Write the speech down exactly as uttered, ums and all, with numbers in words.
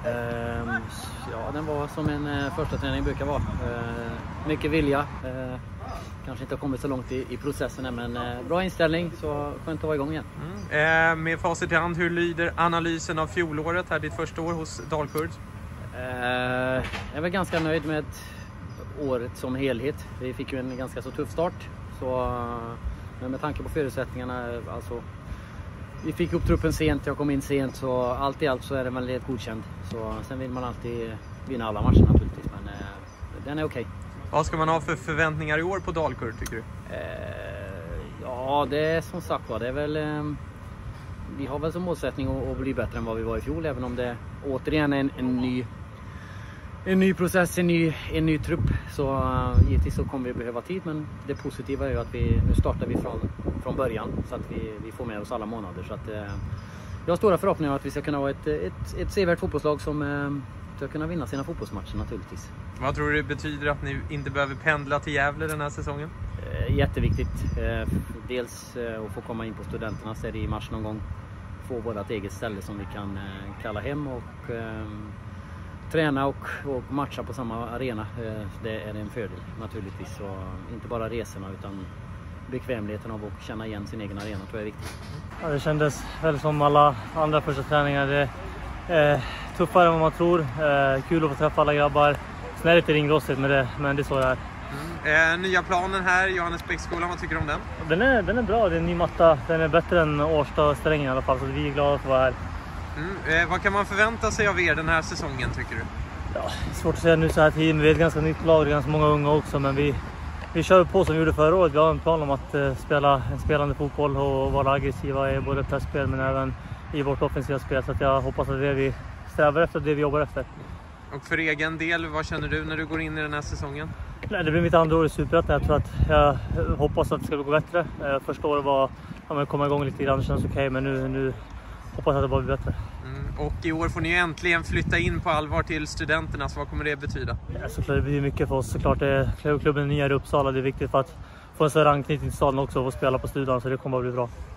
Uh, ja, den var som en uh, första träning brukar vara. Uh, mycket vilja. Uh, kanske inte har kommit så långt i, i processen än, men uh, bra inställning, så skönt att vara igång igen. Mm. Uh, med facit i hand, hur lyder analysen av fjolåret här, ditt första år hos Dalkurd? Uh, jag är väl ganska nöjd med året som helhet. Vi fick ju en ganska så tuff start, så, men med tanke på förutsättningarna, alltså, vi fick upp truppen sent, jag kom in sent, så allt i allt så är det väl helt godkänd. Så sen vill man alltid vinna alla matcher naturligtvis, men eh, den är okej. Okay. Vad ska man ha för förväntningar i år på Dalkurd, tycker du? Eh, ja, det är som sagt var, det är väl eh, vi har väl som målsättning att, att bli bättre än vad vi var i fjol, även om det återigen är en, en ny En ny process, en ny, en ny trupp, så uh, givetvis så kommer vi behöva tid, men det positiva är ju att vi, nu startar vi från, från början, så att vi, vi får med oss alla månader, så att uh, jag har stora förhoppningar om att vi ska kunna vara ett, ett, ett sevärt fotbollslag som uh, ska kunna vinna sina fotbollsmatcher naturligtvis. Vad tror du det betyder att ni inte behöver pendla till Gävle den här säsongen? Uh, jätteviktigt, uh, dels uh, att få komma in på studenterna, så är det i mars någon gång, få vårt eget ställe som vi kan uh, kalla hem och uh, träna och, och matcha på samma arena. Det är en fördel naturligtvis, och inte bara resorna utan bekvämligheten av att känna igen sin egen arena tror jag är viktigt. Ja, det kändes väl som alla andra första träningar. Det är tuffare än vad man tror. Eh, kul att få träffa alla grabbar. Sen är det lite ringrostigt med det, men det är så det är. Mm. Eh, nya planen här, Johannesbäcksskolan, vad tycker du om den? Den är, den är bra, det är en ny matta. Den är bättre än Årsta-strängen i alla fall, så vi är glada att vara här. Mm. Eh, vad kan man förvänta sig av er den här säsongen, tycker du? Ja, svårt att säga nu så här tid. Vi är ett ganska nytt lag, det är ganska många unga också, men vi, vi kör på som vi gjorde förra året. Vi har en plan om att uh, spela en spelande fotboll och vara aggressiva i både pressspel men även i vårt offensiva spel. Så att jag hoppas att det är det vi strävar efter, det vi jobbar efter. Och för egen del, vad känner du när du går in i den här säsongen? Nej, det blir mitt andra år i Superettan. Jag tror att jag hoppas att det ska gå bättre. Uh, första året var att komma igång lite grann, det känns okej, okay, men nu, nu hoppas jag att det bara blir bättre. Mm. Och i år får ni äntligen flytta in på allvar till studenterna, så vad kommer det betyda? Ja, såklart, det blir mycket för oss. Såklart är klubben nya i Uppsala, det är viktigt för att få en större anknytning till staden också och få spela på studion, så det kommer att bli bra.